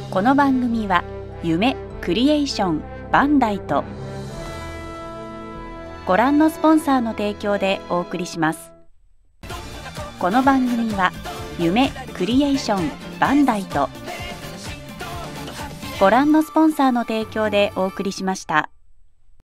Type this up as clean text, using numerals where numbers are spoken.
この番組は夢クリエーションバンダイとご覧のスポンサーの提供でお送りします。この番組は夢クリエーションバンダイとご覧のスポンサーの提供でお送りしました。